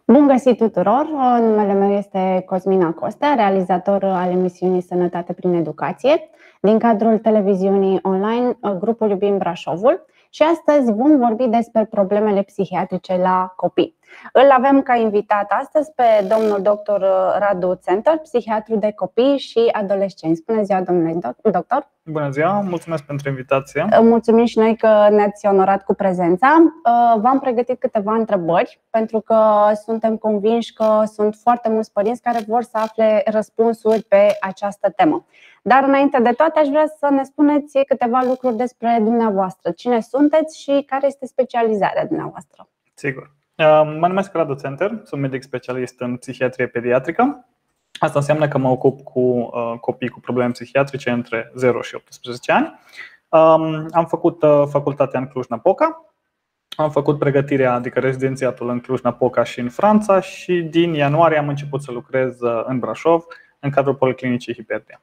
Bun găsit tuturor! Numele meu este Cosmina Costea, realizator al emisiunii Sănătate prin Educație, din cadrul televiziunii online Grupul Iubim Brașovul, și astăzi vom vorbi despre problemele psihiatrice la copii. Îl avem ca invitat astăzi pe domnul dr. Radu Țentor, psihiatru de copii și adolescenți. Bună ziua, domnule doctor! Bună ziua, mulțumesc pentru invitație. Mulțumim și noi că ne-ați onorat cu prezența. V-am pregătit câteva întrebări, pentru că suntem convinși că sunt foarte mulți părinți care vor să afle răspunsuri pe această temă. Dar înainte de toate, aș vrea să ne spuneți câteva lucruri despre dumneavoastră. Cine sunteți și care este specializarea dumneavoastră? Sigur. Mă numesc Radu Țentor, sunt medic specialist în psihiatrie pediatrică. Asta înseamnă că mă ocup cu copii cu probleme psihiatrice între 0 și 18 ani. Am făcut facultatea în Cluj-Napoca, am făcut pregătirea, adică rezidențiatul în Cluj-Napoca și în Franța și din ianuarie am început să lucrez în Brașov, în cadrul Policlinicii Hiperdia.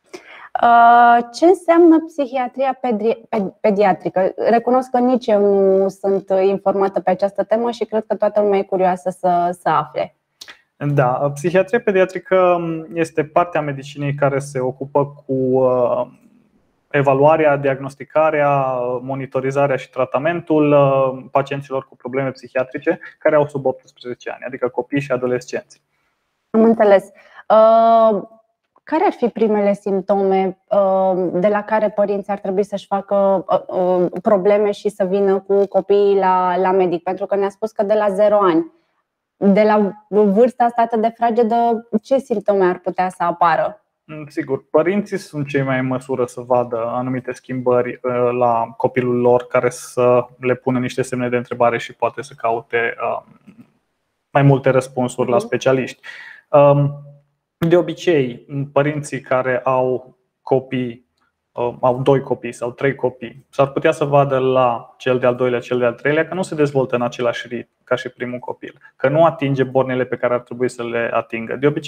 Ce înseamnă psihiatria pediatrică? Recunosc că nici eu nu sunt informată pe această temă și cred că toată lumea e curioasă să afle. Da, psihiatria pediatrică este partea medicinii care se ocupă cu evaluarea, diagnosticarea, monitorizarea și tratamentul pacienților cu probleme psihiatrice care au sub 18 ani, adică copii și adolescenți. Am înțeles. Care ar fi primele simptome de la care părinții ar trebui să-și facă probleme și să vină cu copiii la medic? Pentru că ne-a spus că de la 0 ani. De la vârsta asta atât de fragedă, ce simptome ar putea să apară? Sigur, părinții sunt cei mai în măsură să vadă anumite schimbări la copilul lor, care să le pună niște semne de întrebare și poate să caute mai multe răspunsuri la specialiști. De obicei, părinții care au copii, au 2 copii sau 3 copii, s-ar putea să vadă la cel de-al doilea, cel de-al treilea că nu se dezvoltă în același ritm ca și primul copil, că nu atinge bornele pe care ar trebui să le atingă. De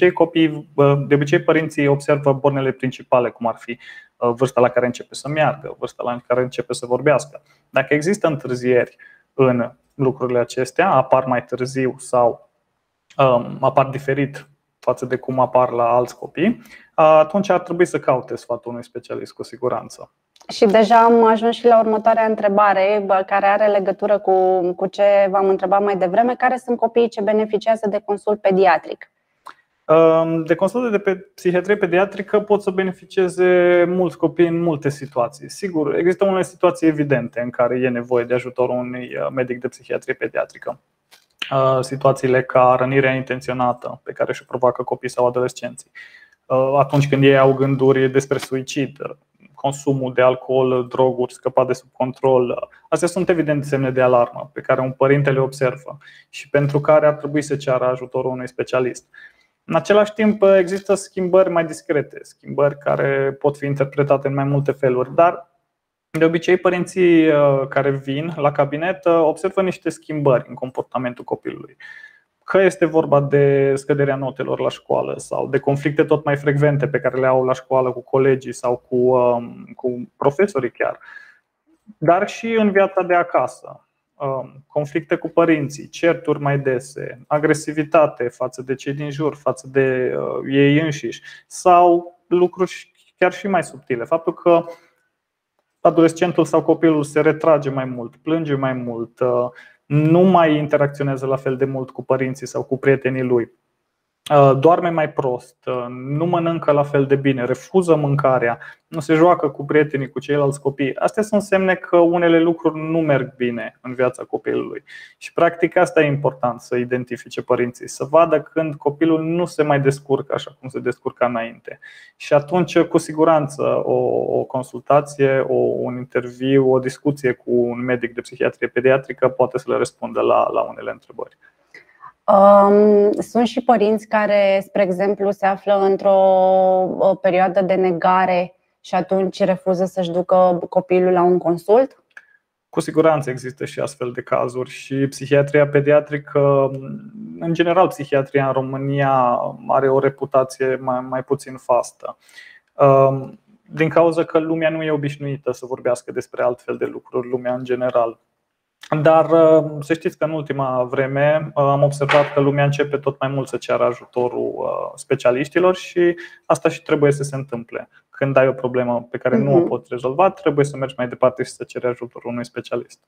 obicei părinții observă bornele principale, cum ar fi vârsta la care începe să meargă, vârsta la care începe să vorbească. Dacă există întârzieri în lucrurile acestea, apar mai târziu sau apar diferit față de cum apar la alți copii, atunci ar trebui să caute sfatul unui specialist cu siguranță. Și deja am ajuns și la următoarea întrebare, care are legătură cu ce v-am întrebat mai devreme. Care sunt copiii ce beneficiază de consult pediatric? De consult de psihiatrie pediatrică pot să beneficieze mulți copii în multe situații. Sigur, există unele situații evidente în care e nevoie de ajutorul unui medic de psihiatrie pediatrică. Situațiile ca rănirea intenționată pe care și-o provoacă copiii sau adolescenții, atunci când ei au gânduri despre suicid, consumul de alcool, droguri scăpat de sub control. Astea sunt evident semne de alarmă pe care un părinte le observă și pentru care ar trebui să ceară ajutorul unui specialist. În același timp, există schimbări mai discrete, schimbări care pot fi interpretate în mai multe feluri, dar de obicei părinții care vin la cabinet observă niște schimbări în comportamentul copilului. Că este vorba de scăderea notelor la școală sau de conflicte tot mai frecvente pe care le au la școală cu colegii sau cu profesorii chiar, dar și în viața de acasă. Conflicte cu părinții, certuri mai dese, agresivitate față de cei din jur, față de ei înșiși sau lucruri chiar și mai subtile. Faptul că adolescentul sau copilul se retrage mai mult, plânge mai mult, nu mai interacționează la fel de mult cu părinții sau cu prietenii lui, doarme mai prost, nu mănâncă la fel de bine, refuză mâncarea, nu se joacă cu prietenii, cu ceilalți copii. Astea sunt semne că unele lucruri nu merg bine în viața copilului. Și practic asta e important să identifice părinții, să vadă când copilul nu se mai descurcă așa cum se descurca înainte. Și atunci, cu siguranță, o consultație, un interviu, o discuție cu un medic de psihiatrie pediatrică poate să le răspundă la unele întrebări. Sunt și părinți care, spre exemplu, se află într-o perioadă de negare și atunci refuză să-și ducă copilul la un consult? Cu siguranță există și astfel de cazuri și psihiatria pediatrică, în general psihiatria în România are o reputație mai puțin fastă, din cauza că lumea nu e obișnuită să vorbească despre altfel de lucruri, lumea în general. Dar să știți că în ultima vreme am observat că lumea începe tot mai mult să ceară ajutorul specialiștilor și asta și trebuie să se întâmple. Când ai o problemă pe care nu o poți rezolva, trebuie să mergi mai departe și să ceri ajutorul unui specialist.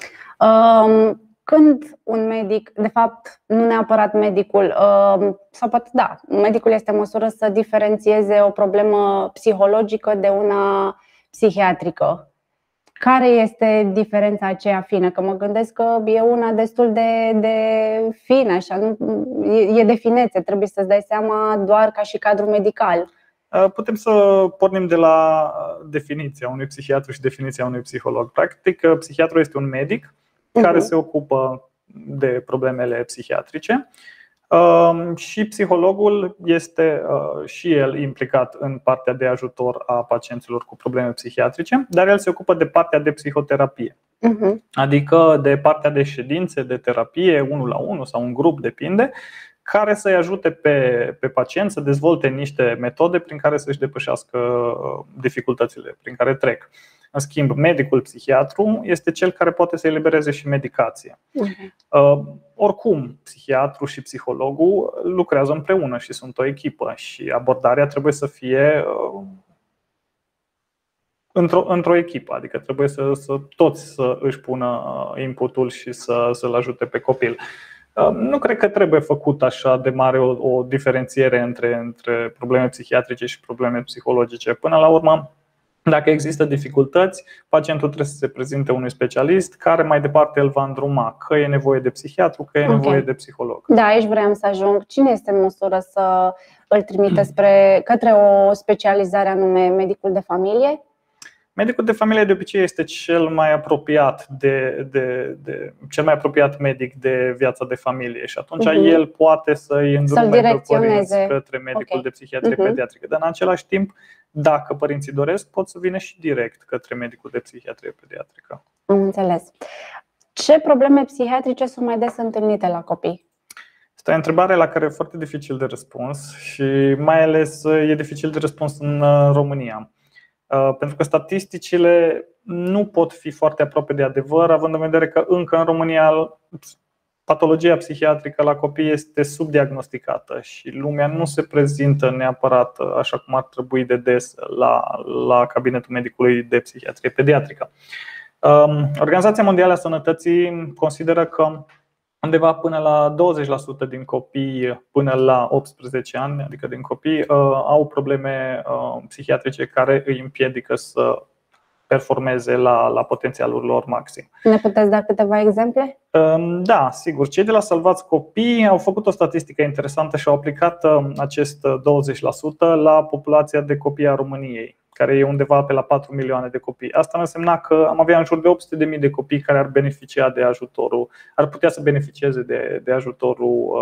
Când un medic, de fapt nu neapărat medicul, sau poate da, medicul este în măsură să diferențieze o problemă psihologică de una psihiatrică, care este diferența aceea fină? Că mă gândesc că e una destul de fină, așa, e de finețe, trebuie să-ți dai seama doar ca și cadru medical. Putem să pornim de la definiția unui psihiatru și definiția unui psiholog. Practic, psihiatrul este un medic care se ocupă de problemele psihiatrice și psihologul este și el implicat în partea de ajutor a pacienților cu probleme psihiatrice, dar el se ocupă de partea de psihoterapie, adică de partea de ședințe de terapie 1-la-1 sau un grup, depinde, care să-i ajute pe pacient să dezvolte niște metode prin care să-și depășească dificultățile prin care trec. În schimb, medicul psihiatru este cel care poate să elibereze și medicație. Oricum, psihiatru și psihologul lucrează împreună și sunt o echipă și abordarea trebuie să fie într-o echipă, adică trebuie să toți să își pună inputul și să-l ajute pe copil. Nu cred că trebuie făcut așa de mare o diferențiere între probleme psihiatrice și probleme psihologice. Până la urmă, dacă există dificultăți, pacientul trebuie să se prezinte unui specialist care mai departe îl va îndruma, că e nevoie de psihiatru, că e nevoie de psiholog. Da, aici vreau să ajung. Cine este în măsură să îl trimite către o specializare anume medicul de familie? Medicul de familie de obicei este cel mai apropiat cel mai apropiat medic de viața de familie și atunci el poate să-i îndrume pe părinți către medicul de psihiatrie pediatrică. Dar în același timp, dacă părinții doresc, pot să vină și direct către medicul de psihiatrie pediatrică. Am înțeles. Ce probleme psihiatrice sunt mai des întâlnite la copii? Este o întrebare la care e foarte dificil de răspuns și mai ales e dificil de răspuns în România. Pentru că statisticile nu pot fi foarte aproape de adevăr, având în vedere că încă în România patologia psihiatrică la copii este subdiagnosticată și lumea nu se prezintă neapărat așa cum ar trebui de des la cabinetul medicului de psihiatrie pediatrică. Organizația Mondială a Sănătății consideră că undeva până la 20% din copii până la 18 ani, adică din copii, au probleme psihiatrice care îi împiedică să performeze la potențialul lor maxim. Ne puteți da câteva exemple? Da, sigur. Cei de la Salvați Copii au făcut o statistică interesantă și au aplicat acest 20% la populația de copii a României, care e undeva pe la 4 milioane de copii. Asta însemna că am avea în jur de 800.000 de copii care ar beneficia de ajutorul, ar putea să beneficieze de ajutorul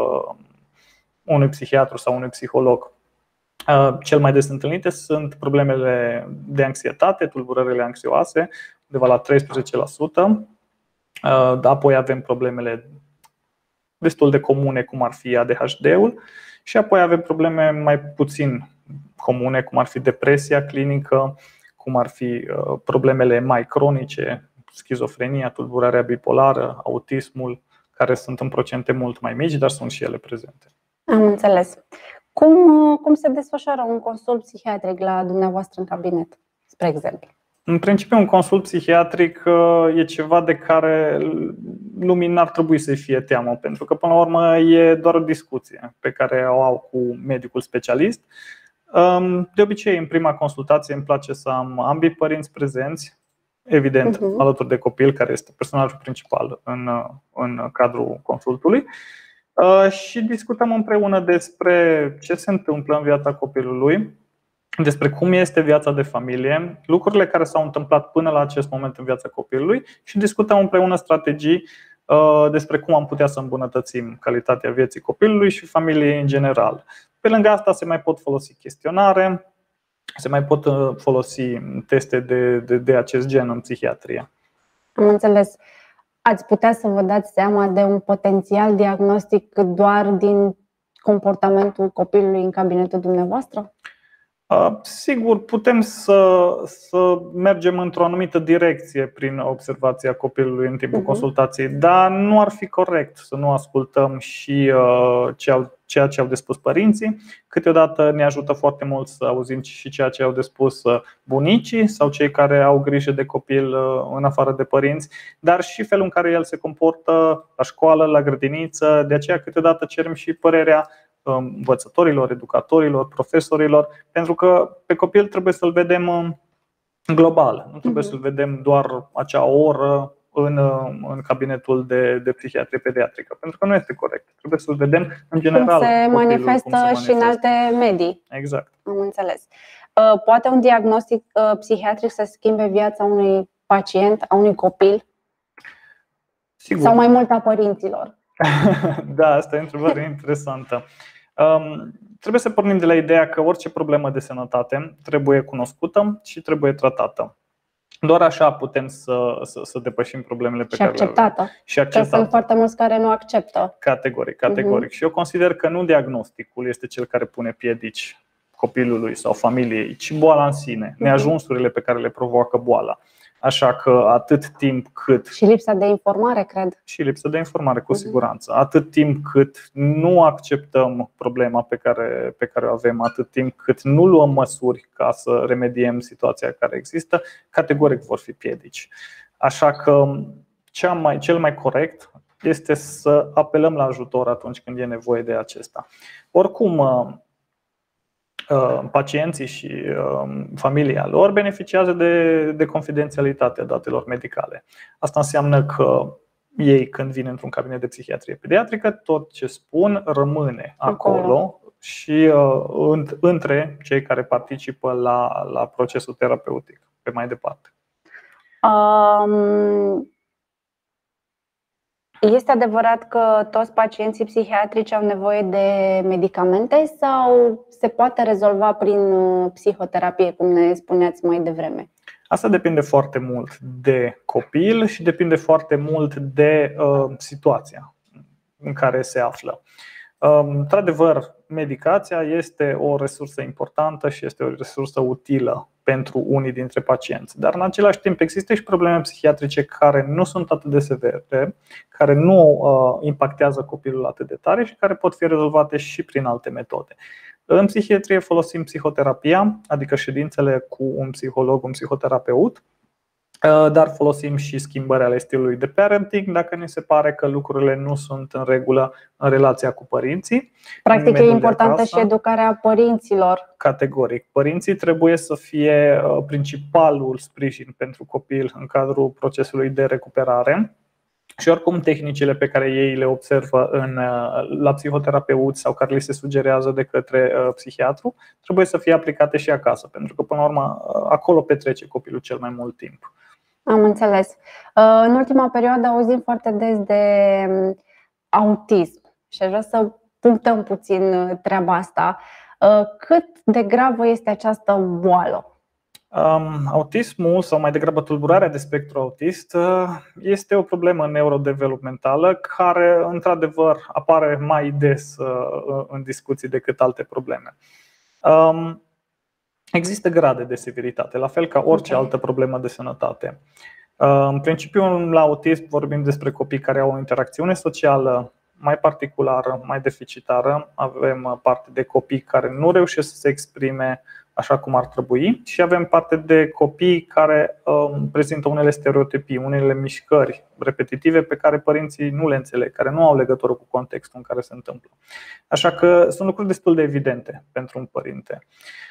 unui psihiatru sau unui psiholog. Cel mai des întâlnite sunt problemele de anxietate, tulburările anxioase, undeva la 13%. Apoi avem problemele destul de comune, cum ar fi ADHD-ul, și apoi avem probleme mai puțin comune, cum ar fi depresia clinică, cum ar fi problemele mai cronice, schizofrenia, tulburarea bipolară, autismul, care sunt în procente mult mai mici, dar sunt și ele prezente. Am înțeles. Cum se desfășoară un consult psihiatric la dumneavoastră în cabinet, spre exemplu? În principiu, un consult psihiatric e ceva de care lumii n-ar trebui să-i fie teamă, pentru că, până la urmă, e doar o discuție pe care o au cu medicul specialist. De obicei, în prima consultație îmi place să am ambii părinți prezenți, evident, alături de copil, care este personajul principal în cadrul consultului, și discutăm împreună despre ce se întâmplă în viața copilului, despre cum este viața de familie, lucrurile care s-au întâmplat până la acest moment în viața copilului și discutăm împreună strategii despre cum am putea să îmbunătățim calitatea vieții copilului și familiei în general. Pe lângă asta se mai pot folosi chestionare, se mai pot folosi teste de acest gen în psihiatrie. Am înțeles. Ați putea să vă dați seama de un potențial diagnostic doar din comportamentul copilului în cabinetul dumneavoastră? Sigur, putem să mergem într-o anumită direcție prin observația copilului în timpul consultației, dar nu ar fi corect să nu ascultăm și ceea ce au de spus părinții. Câteodată ne ajută foarte mult să auzim și ceea ce au de spus bunicii sau cei care au grijă de copil în afară de părinți, dar și felul în care el se comportă la școală, la grădiniță. De aceea câteodată cerem și părerea învățătorilor, educatorilor, profesorilor, pentru că pe copil trebuie să-l vedem global. Nu trebuie să-l vedem doar acea oră în cabinetul de psihiatrie pediatrică, pentru că nu este corect. Trebuie să-l vedem în general. Cum se manifestă și în alte medii. Exact. Am înțeles. Poate un diagnostic psihiatric să schimbe viața unui pacient, a unui copil? Sigur. Sau mai mult a părinților? Da, asta e o întrebare interesantă. Trebuie să pornim de la ideea că orice problemă de sănătate trebuie cunoscută și trebuie tratată. Doar așa putem să depășim problemele pe care le avem. Și acceptată. Că sunt foarte mulți care nu acceptă. Categoric. Și eu consider că nu diagnosticul este cel care pune piedici copilului sau familiei, ci boala în sine, neajunsurile pe care le provoacă boala. Așa că atât timp cât... Și lipsa de informare, cred. Și lipsa de informare, cu siguranță. Atât timp cât nu acceptăm problema pe care o avem, atât timp cât nu luăm măsuri ca să remediem situația care există, categoric vor fi piedici. Așa că cel mai corect este să apelăm la ajutor atunci când e nevoie de acesta. Oricum, pacienții și familia lor beneficiază de confidențialitatea datelor medicale. Asta înseamnă că ei, când vin într-un cabinet de psihiatrie pediatrică, tot ce spun rămâne acolo și între cei care participă la procesul terapeutic pe mai departe. Este adevărat că toți pacienții psihiatrici au nevoie de medicamente sau se poate rezolva prin psihoterapie, cum ne spuneați mai devreme? Asta depinde foarte mult de copil și depinde foarte mult de situația în care se află. Într-adevăr, medicația este o resursă importantă și este o resursă utilă pentru unii dintre pacienți. Dar în același timp există și probleme psihiatrice care nu sunt atât de severe, care nu impactează copilul atât de tare și care pot fi rezolvate și prin alte metode. În psihiatrie folosim psihoterapia, adică ședințele cu un psiholog, un psihoterapeut, dar folosim și schimbări ale stilului de parenting dacă ne se pare că lucrurile nu sunt în regulă în relația cu părinții. Practic e importantă și educarea părinților. Categoric. Părinții trebuie să fie principalul sprijin pentru copil în cadrul procesului de recuperare. Și oricum tehnicile pe care ei le observă la psihoterapeut sau care li se sugerează de către psihiatru trebuie să fie aplicate și acasă, pentru că până la urmă acolo petrece copilul cel mai mult timp. Am înțeles. În ultima perioadă auzim foarte des de autism și aș vrea să punctăm puțin treaba asta. Cât de gravă este această boală? Autismul, sau mai degrabă tulburarea de spectru autist, este o problemă neurodevelopmentală care, într-adevăr, apare mai des în discuții decât alte probleme. Există grade de severitate, la fel ca orice altă problemă de sănătate. În principiu, la autism vorbim despre copii care au o interacțiune socială mai particulară, mai deficitară. Avem parte de copii care nu reușesc să se exprime așa cum ar trebui și avem parte de copii care prezintă unele stereotipii, unele mișcări repetitive pe care părinții nu le înțeleg, care nu au legătură cu contextul în care se întâmplă. Așa că sunt lucruri destul de evidente pentru un părinte.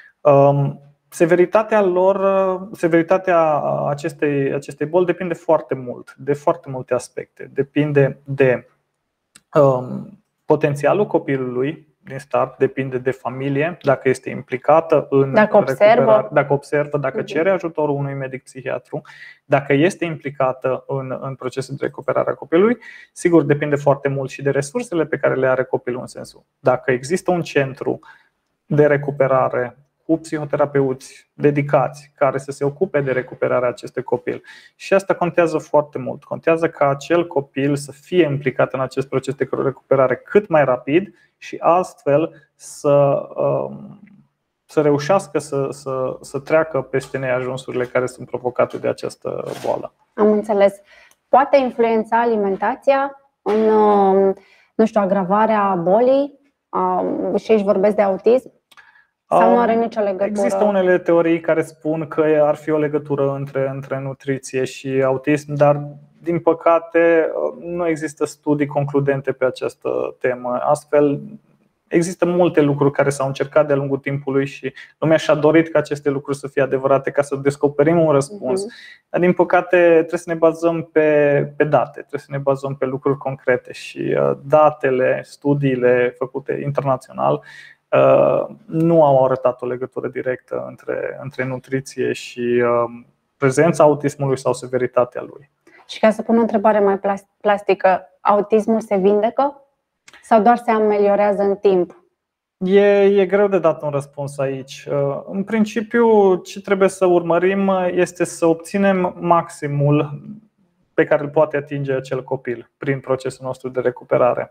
Severitatea acestei boli depinde foarte mult, de foarte multe aspecte. Depinde de potențialul copilului din start, depinde de familie, dacă este implicată în recuperare, dacă observă, dacă cere ajutorul unui medic psihiatru, dacă este implicată în procesul de recuperare a copilului. Sigur, depinde foarte mult și de resursele pe care le are copilul în sensul. Dacă există un centru de recuperare cu psihoterapeuți dedicați care să se ocupe de recuperarea acestui copil. Și asta contează foarte mult. Contează ca acel copil să fie implicat în acest proces de recuperare cât mai rapid și astfel să să reușească să treacă peste neajunsurile care sunt provocate de această boală. Am înțeles. Poate influența alimentația în, nu știu, agravarea bolii? Și aici vorbesc de autism? Sau nu are nicio legătură? Există unele teorii care spun că ar fi o legătură între nutriție și autism, dar din păcate nu există studii concludente pe această temă. Astfel, există multe lucruri care s-au încercat de-a lungul timpului și lumea și-a dorit ca aceste lucruri să fie adevărate ca să descoperim un răspuns. Dar din păcate trebuie să ne bazăm pe date, trebuie să ne bazăm pe lucruri concrete și datele, studiile făcute internațional nu au arătat o legătură directă între nutriție și prezența autismului sau severitatea lui. Și ca să pun o întrebare mai plastică, autismul se vindecă sau doar se ameliorează în timp? E greu de dat un răspuns aici. În principiu, ce trebuie să urmărim este să obținem maximul pe care îl poate atinge acel copil prin procesul nostru de recuperare.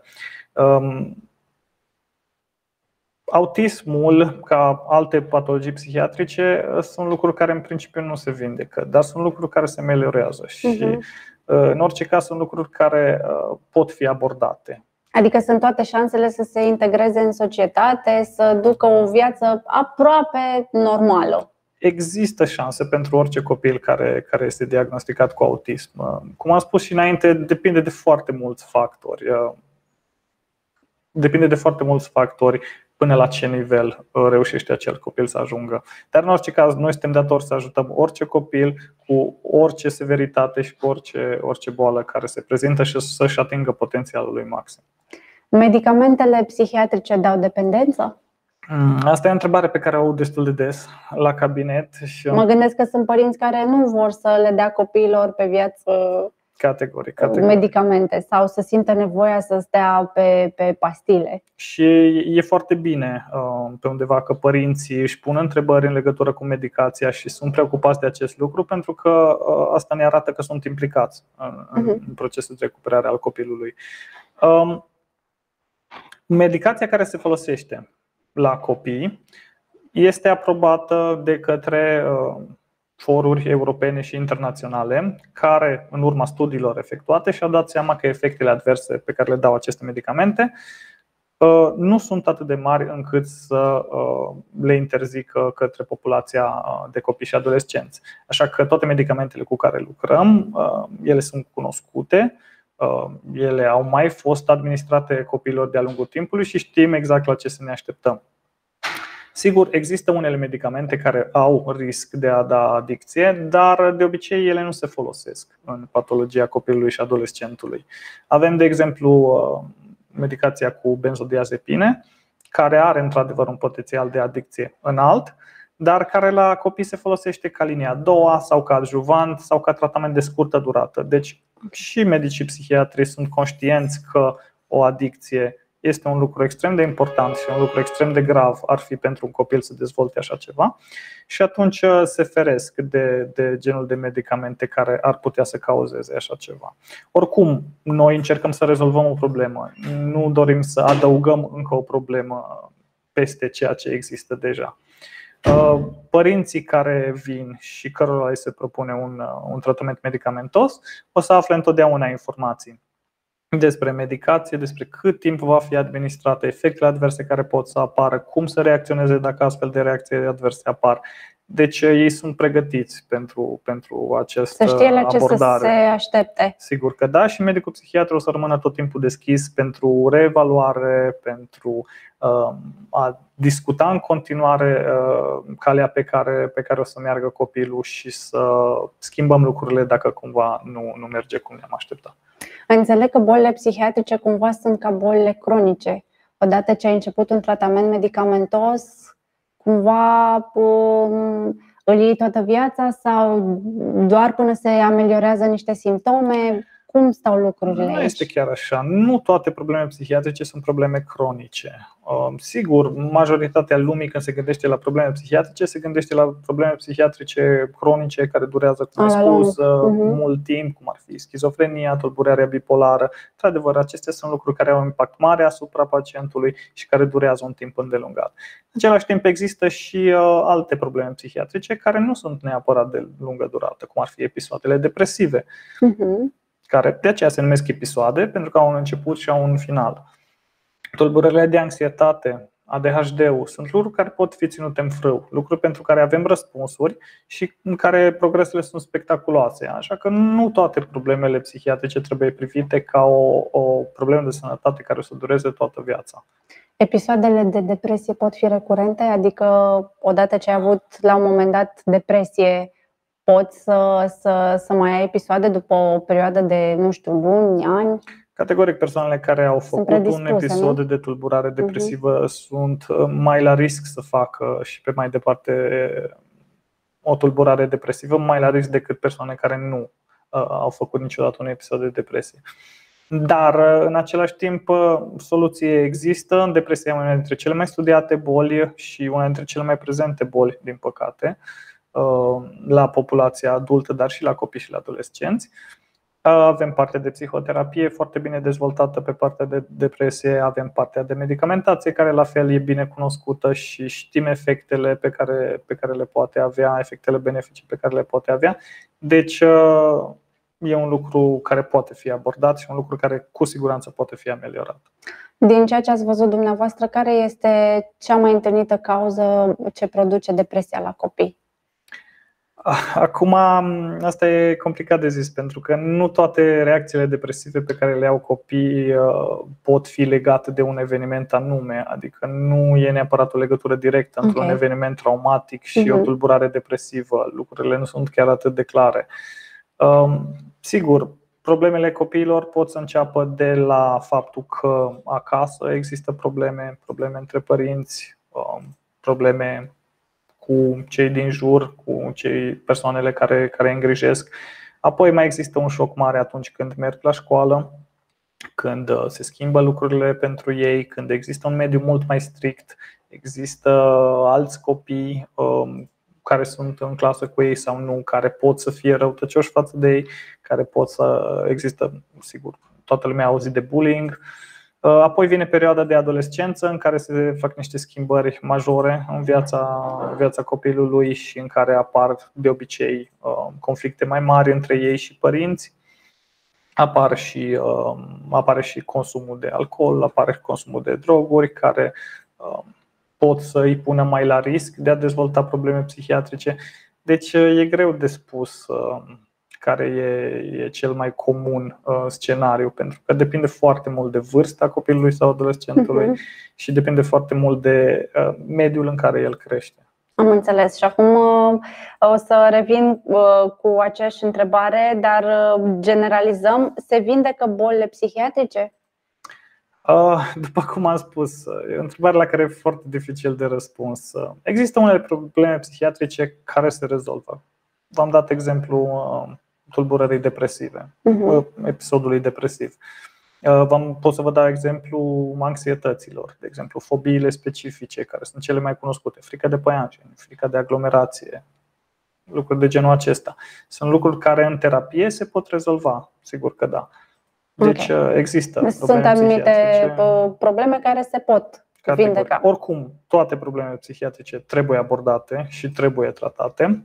Autismul, ca alte patologii psihiatrice, sunt lucruri care în principiu nu se vindecă, dar sunt lucruri care se ameliorează și în orice caz sunt lucruri care pot fi abordate. Adică sunt toate șansele să se integreze în societate, să ducă o viață aproape normală. Există șanse pentru orice copil care este diagnosticat cu autism. Cum am spus și înainte, depinde de foarte mulți factori. Depinde de foarte mulți factori până la ce nivel reușește acel copil să ajungă. Dar în orice caz, noi suntem datori să ajutăm orice copil cu orice severitate și cu orice boală care se prezintă și să-și atingă potențialul lui maxim. Medicamentele psihiatrice dau dependență? Asta e o întrebare pe care o aud destul de des la cabinet. Și mă gândesc că sunt părinți care nu vor să le dea copiilor pe viață categoric. medicamente sau să simtă nevoia să stea pe pastile. Și e foarte bine pe undeva că părinții își pun întrebări în legătură cu medicația și sunt preocupați de acest lucru, pentru că asta ne arată că sunt implicați în procesul de recuperare al copilului. Medicația care se folosește la copii este aprobată de către foruri europene și internaționale, care, în urma studiilor efectuate, și-au dat seama că efectele adverse pe care le dau aceste medicamente nu sunt atât de mari încât să le interzică către populația de copii și adolescenți. Așa că toate medicamentele cu care lucrăm, ele sunt cunoscute, ele au mai fost administrate copiilor de-a lungul timpului și știm exact la ce să ne așteptăm. Sigur, există unele medicamente care au risc de a da adicție, dar de obicei ele nu se folosesc în patologia copilului și adolescentului. Avem, de exemplu, medicația cu benzodiazepine, care are într-adevăr un potențial de adicție înalt, dar care la copii se folosește ca linia a doua sau ca adjuvant sau ca tratament de scurtă durată. Deci și medicii psihiatri sunt conștienți că o adicție este un lucru extrem de important și un lucru extrem de grav ar fi pentru un copil să dezvolte așa ceva și atunci se feresc de genul de medicamente care ar putea să cauzeze așa ceva. Oricum, noi încercăm să rezolvăm o problemă, nu dorim să adăugăm încă o problemă peste ceea ce există deja. Părinții care vin și cărora îi se propune un tratament medicamentos o să afle întotdeauna informații despre medicație, despre cât timp va fi administrată, efectele adverse care pot să apară, cum să reacționeze dacă astfel de reacții adverse apar. Deci ei sunt pregătiți pentru această abordare. Să știe la ce să se aștepte. Sigur că da, și medicul psihiatru o să rămână tot timpul deschis pentru reevaluare, pentru a discuta în continuare calea pe care o să meargă copilul și să schimbăm lucrurile dacă cumva nu merge cum ne-am așteptat. Înțeleg că bolile psihiatrice cumva sunt ca bolile cronice. Odată ce ai început un tratament medicamentos, cumva îl iei toată viața sau doar până se ameliorează niște simptome? Cum stau lucrurile Nu aici? este chiar așa. Nu toate problemele psihiatrice sunt probleme cronice. Sigur, majoritatea lumii când se gândește la probleme psihiatrice se gândește la probleme psihiatrice cronice care durează, cum ai spus, mult timp, cum ar fi schizofrenia, tulburarea bipolară. Într-adevăr, acestea sunt lucruri care au un impact mare asupra pacientului și care durează un timp îndelungat. În același timp există și alte probleme psihiatrice care nu sunt neapărat de lungă durată, cum ar fi episoadele depresive. Care de aceea se numesc episoade, pentru că au un început și au un final. Tulburările de anxietate, ADHD-ul, sunt lucruri care pot fi ținute în frâu, lucruri pentru care avem răspunsuri și în care progresele sunt spectaculoase. Așa că nu toate problemele psihiatrice trebuie privite ca o problemă de sănătate care o să dureze toată viața. Episoadele de depresie pot fi recurente? Adică odată ce ai avut la un moment dat depresie, poți să mai ai episoade după o perioadă de, nu știu, luni, ani? Categoric, persoanele care au făcut un episod de tulburare depresivă sunt mai la risc să facă și pe mai departe o tulburare depresivă, mai la risc decât persoane care nu au făcut niciodată un episod de depresie. Dar, în același timp, soluții există. Depresia e una dintre cele mai studiate boli și una dintre cele mai prezente boli, din păcate, la populația adultă, dar și la copii și la adolescenți. Avem partea de psihoterapie foarte bine dezvoltată pe partea de depresie, avem partea de medicamentație care la fel e bine cunoscută și știm efectele pe care le poate avea, efectele benefice pe care le poate avea. Deci e un lucru care poate fi abordat și un lucru care cu siguranță poate fi ameliorat. Din ceea ce ați văzut dumneavoastră, care este cea mai întâlnită cauză ce produce depresia la copii? Acum, asta e complicat de zis, pentru că nu toate reacțiile depresive pe care le au copiii pot fi legate de un eveniment anume. Adică nu e neapărat o legătură directă între un eveniment traumatic și o tulburare depresivă. Lucrurile nu sunt chiar atât de clare. Sigur, problemele copiilor pot să înceapă de la faptul că acasă există probleme între părinți, probleme cu cei din jur, cu persoanele care îi îngrijesc. Apoi mai există un șoc mare atunci când merg la școală, când se schimbă lucrurile pentru ei, când există un mediu mult mai strict, există alți copii care sunt în clasă cu ei sau nu, care pot să fie răutăcioși față de ei, care pot să există, sigur, toată lumea a auzit de bullying. Apoi vine perioada de adolescență în care se fac niște schimbări majore în viața copilului și în care apar de obicei conflicte mai mari între ei și părinți. Apare și consumul de alcool, apare consumul de droguri care pot să îi pună mai la risc de a dezvolta probleme psihiatrice. Deci e greu de spus care e cel mai comun scenariu, pentru că depinde foarte mult de vârsta copilului sau adolescentului și depinde foarte mult de mediul în care el crește. Am înțeles. Și acum o să revin cu aceeași întrebare, dar generalizăm. Se vindecă bolile psihiatrice? După cum am spus, e o întrebare la care e foarte dificil de răspuns. Există unele probleme psihiatrice care se rezolvă. V-am dat exemplu tulburării depresive, episodului depresiv. Pot să vă dau exemplu anxietăților, de exemplu fobiile specifice, care sunt cele mai cunoscute, frica de păianjeni, frica de aglomerație, lucruri de genul acesta. Sunt lucruri care în terapie se pot rezolva, sigur că da. Deci există. Sunt anumite probleme care se pot vindeca. Oricum, toate problemele psihiatrice trebuie abordate și trebuie tratate.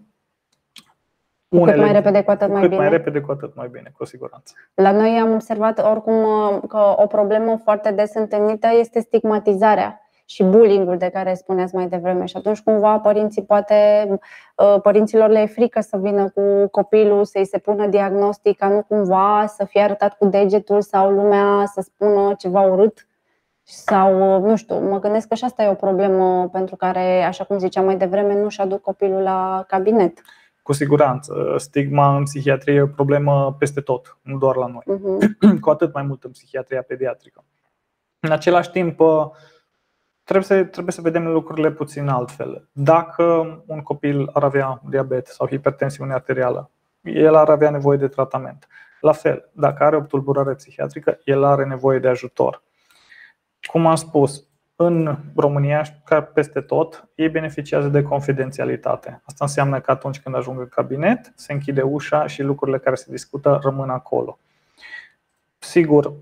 Cât mai repede, cu atât mai bine. Mai repede, cu atât mai bine, cu siguranță. La noi am observat oricum că o problemă foarte des întâlnită este stigmatizarea și bullying-ul de care spuneați mai devreme. Și atunci cumva părinților le e frică să vină cu copilul, să-i se pună diagnostic, ca nu cumva să fie arătat cu degetul sau lumea să spună ceva urât. Sau, nu știu, mă gândesc că și asta e o problemă pentru care, așa cum ziceam mai devreme, nu-și aduc copilul la cabinet. Cu siguranță, stigma în psihiatrie e o problemă peste tot, nu doar la noi, cu atât mai mult în psihiatria pediatrică. În același timp, trebuie să vedem lucrurile puțin altfel. Dacă un copil ar avea diabet sau hipertensiune arterială, el ar avea nevoie de tratament. La fel, dacă are o tulburare psihiatrică, el are nevoie de ajutor. Cum am spus, în România, ca peste tot, ei beneficiază de confidențialitate. Asta înseamnă că atunci când ajung în cabinet, se închide ușa și lucrurile care se discută rămân acolo. Sigur,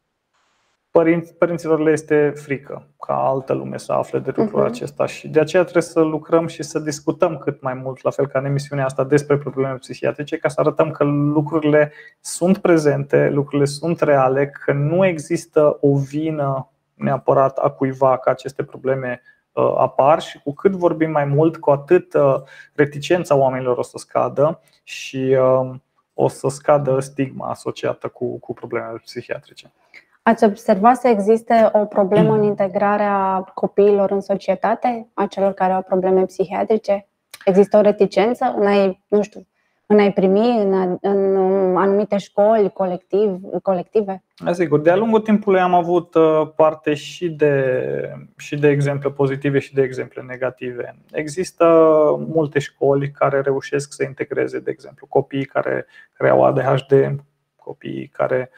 părinților le este frică ca altă lume să afle de lucrul acesta și de aceea trebuie să lucrăm și să discutăm cât mai mult, la fel ca în emisiunea asta, despre probleme psihiatrice, ca să arătăm că lucrurile sunt prezente, lucrurile sunt reale, că nu există o vină neapărat a cuiva că aceste probleme apar și cu cât vorbim mai mult, cu atât reticența oamenilor o să scadă și o să scadă stigma asociată cu problemele psihiatrice. Ați observat să existe o problemă în integrarea copiilor în societate, a celor care au probleme psihiatrice? Există o reticență în a-i primi în anumite școli colective? Sigur, de-a lungul timpului am avut parte și de exemple pozitive și de exemple negative. Există multe școli care reușesc să integreze, de exemplu, copiii care au ADHD, copiii care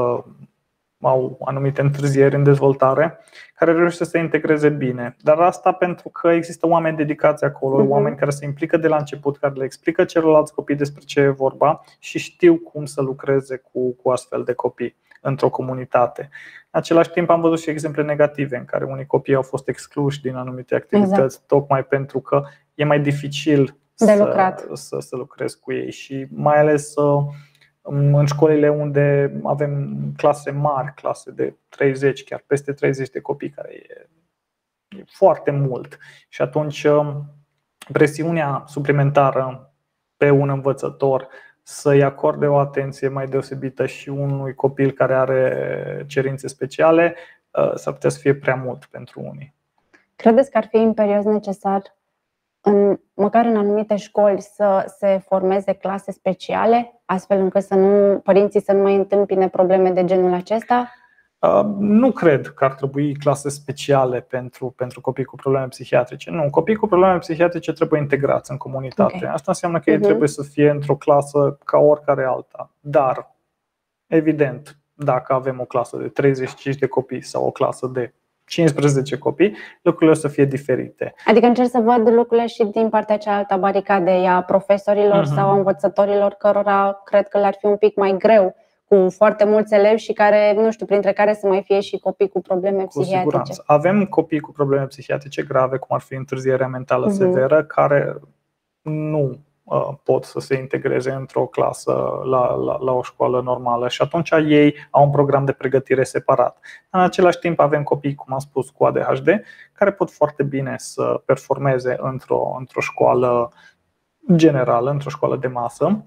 au anumite întârzieri în dezvoltare, care reușesc să se integreze bine. Dar asta pentru că există oameni dedicați acolo, oameni care se implică de la început, care le explică celorlalți copii despre ce e vorba și știu cum să lucreze cu astfel de copii într-o comunitate. În același timp am văzut și exemple negative în care unii copii au fost excluși din anumite activități, tocmai pentru că e mai dificil să lucrezi cu ei și mai ales în școlile unde avem clase mari, clase de 30, chiar peste 30 de copii, care e foarte mult. Și atunci presiunea suplimentară pe un învățător să-i acorde o atenție mai deosebită și unui copil care are cerințe speciale s-ar putea să fie prea mult pentru unii. Credeți că ar fi imperios necesar, măcar în anumite școli, să se formeze clase speciale, astfel încât părinții să nu mai întâmpine probleme de genul acesta? Nu cred că ar trebui clase speciale pentru copii cu probleme psihiatrice. Nu, copiii cu probleme psihiatrice trebuie integrați în comunitate. Okay. Asta înseamnă că ei trebuie să fie într-o clasă ca oricare alta. Dar, evident, dacă avem o clasă de 35 de copii sau o clasă de 15 copii, lucrurile o să fie diferite. Adică încerc să văd lucrurile și din partea cealaltă a baricadei, a profesorilor sau a învățătorilor, cărora cred că le-ar fi un pic mai greu, cu foarte mulți elevi și care, printre care să mai fie și copii cu probleme psihiatrice. Cu siguranță. Avem copii cu probleme psihiatrice grave, cum ar fi întârzierea mentală severă, care nu pot să se integreze într-o clasă la o școală normală și atunci ei au un program de pregătire separat. În același timp avem copii, cum am spus, cu ADHD, care pot foarte bine să performeze într-o școală generală, într-o școală de masă,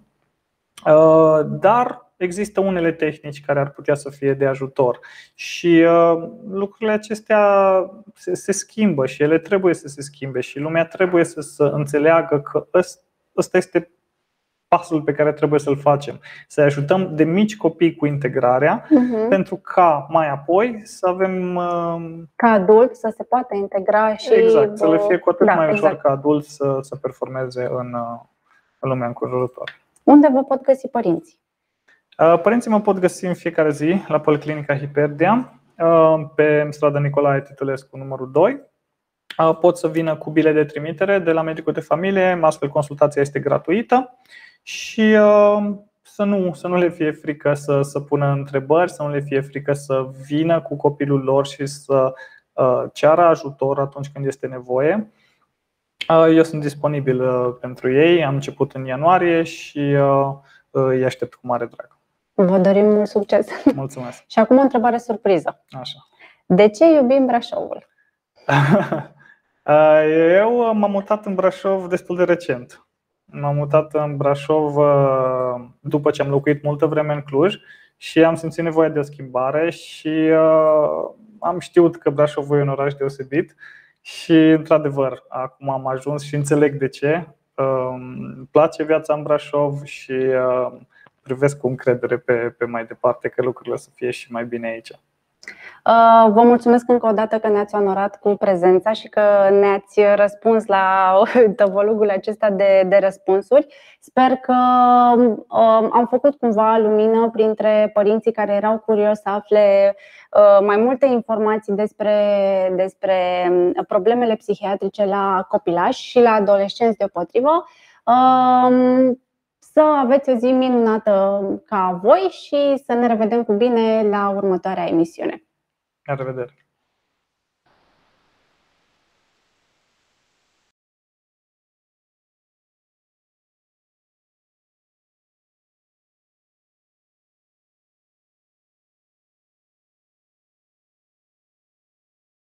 dar există unele tehnici care ar putea să fie de ajutor și lucrurile acestea se schimbă și ele trebuie să se schimbe și lumea trebuie să înțeleagă că ăsta este pasul pe care trebuie să-l facem. Să ajutăm de mici copii cu integrarea, pentru ca mai apoi să avem ca adult să se poată integra și exact, să le fie cu atât mai ușor ca adult să performeze în lumea înconjurătoare. Unde vă pot găsi părinții? Părinții mă pot găsi în fiecare zi la Policlinica Hiperdia, pe strada Nicolae Titulescu numărul 2. Pot să vină cu bilet de trimitere de la medicul de familie, astfel consultația este gratuită și să nu le fie frică să pună întrebări, să nu le fie frică să vină cu copilul lor și să ceară ajutor atunci când este nevoie. Eu sunt disponibil pentru ei, am început în ianuarie și îi aștept cu mare drag. Vă dorim mult succes! Mulțumesc! Și acum o întrebare surpriză. Așa. De ce iubim Brașovul? Eu m-am mutat în Brașov destul de recent. M-am mutat în Brașov după ce am locuit multă vreme în Cluj și am simțit nevoia de o schimbare și am știut că Brașovul e un oraș deosebit și, într-adevăr, acum am ajuns și înțeleg de ce. Îmi place viața în Brașov și privesc cu încredere pe mai departe că lucrurile o să fie și mai bine aici. Vă mulțumesc încă o dată că ne-ați onorat cu prezența și că ne-ați răspuns la tăvălugul acesta de răspunsuri. Sper că am făcut cumva lumină printre părinții care erau curioși să afle mai multe informații despre problemele psihiatrice la copilași și la adolescenți deopotrivă. Să aveți o zi minunată ca voi și să ne revedem cu bine la următoarea emisiune. La revedere!